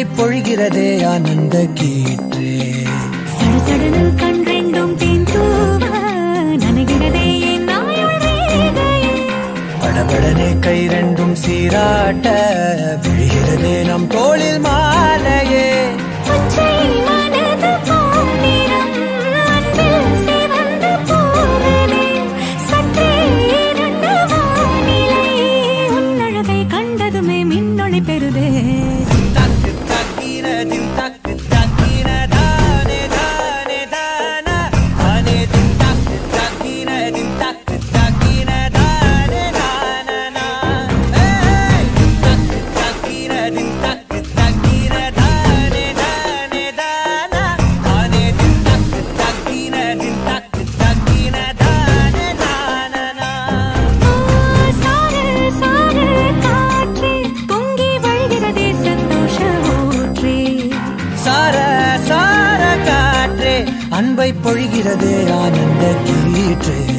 பொழிகிறதே ஆனந்த கீற்றே. சடசடனு கண் ரெண்டும் தேன் தூவ நனைகிறதே என் நாயுள் ரேகையே. படபடனே கை ரெண்டும் சீராட்ட விழுகிறதே நம் தோளில் மாலையே. பச்சை மனது பொன்னிறம் அன்பில் சிவந்து போகுதே. சற்றே இருண்ட வானிலை உன்னழகை கண்டதுமே மின்னொளி பெறுதே. தக்கு தக்கின தின் தக்கு தக்கின தானே தானே தானா தானே தின் தக்கு தக்கின தின் தக்கு தக்கின தானே தானா தக்கு தக்கின தின் தக்கு தக்கின தானே தானே தானா தானே தின் தக்கு தக்கின தின் தக்கு தக்கின தானே தானா. சார சார காற்றே பொங்கி வழிகிறதே சந்தோஷ ஊற்றே. சார சார காற்றே அன்பை பொழிகிறதே ஆனந்த கீற்றே.